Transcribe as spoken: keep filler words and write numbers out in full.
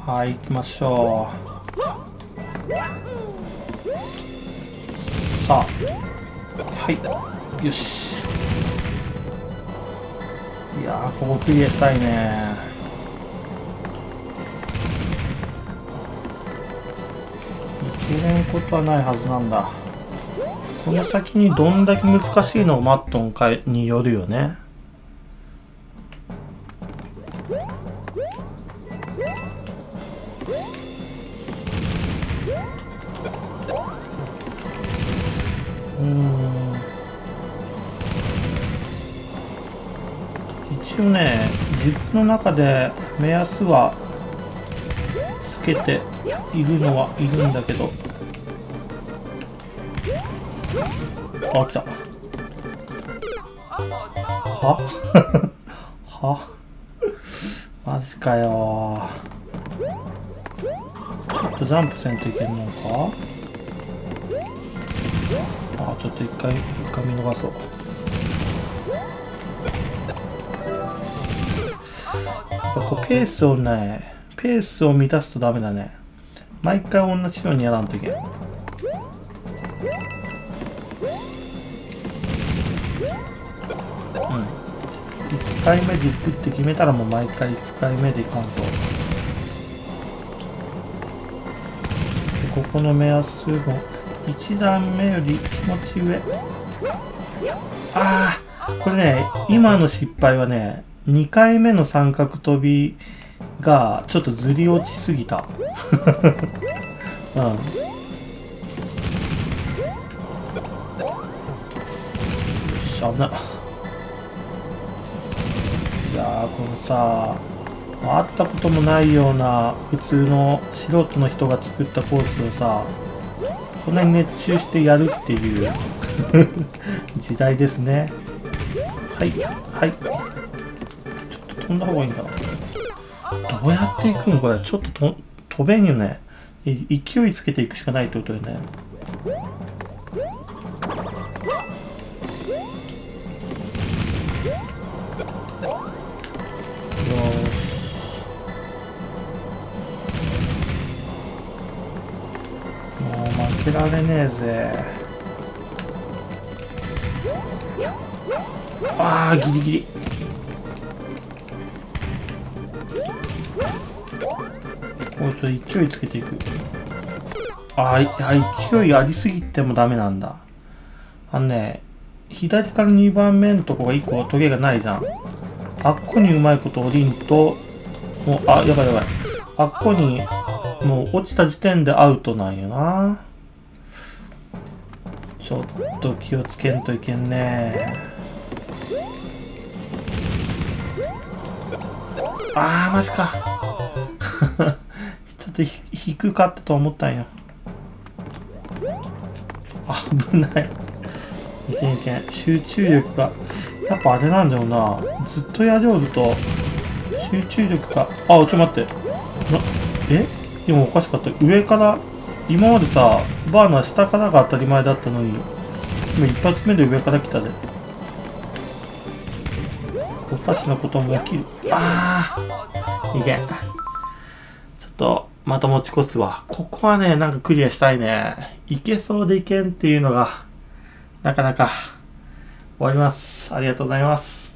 はい、行きましょう。さあ、はい、よし。いやー、ここクリアしたいね。いけれんことはないはずなんだ。この先にどんだけ難しいのを待っとんかによるよね。うーん。一応ね、自分の中で目安はつけているのはいるんだけど。あ、来た。ははマジかよ。ちょっとジャンプせんといけんのか。あ、ちょっと一回一回見逃そう。やっぱこうペースをね、ペースを満たすとダメだね。毎回同じようにやらんといけん。いっかいめで行くって決めたらもう毎回いっかいめで行かんと。でここの目安もいち段目より気持ち上。ああ、これね、今の失敗はね、にかいめの三角跳びがちょっとずり落ちすぎた。うん。しゃあな。いやー、このさ、会ったこともないような普通の素人の人が作ったコースをさ、こんなに熱中してやるっていう時代ですね。はい、はい。ちょっと飛んだ方がいいんだな。どうやっていくんこれ。ちょっとと飛べんよね。勢いつけていくしかないってことよね。負けられねえぜ。ああ、ギリギリ。もうちょっと勢いつけていく。ああ、勢いありすぎてもダメなんだ。あのね、左からにばんめのとこがいっこトゲがないじゃん。あっこにうまいこと降りんと、もう、あ、やばいやばい。あっこに、もう落ちた時点でアウトなんよな。ちょっと気をつけんといけんね。あー、マジか。ちょっと低かったと思ったんよ。危ない。いけんいけん。集中力が。やっぱあれなんだよな。ずっとやりおると、集中力が。あ、ちょっと待って。な、え今おかしかった。上から、今までさ、バーナー下からが当たり前だったのに、今一発目で上から来たで。おかしなことも起きる。ああ、いけん。ちょっと、また持ち越すわ。ここはね、なんかクリアしたいね。いけそうでいけんっていうのが、なかなか終わります。ありがとうございます。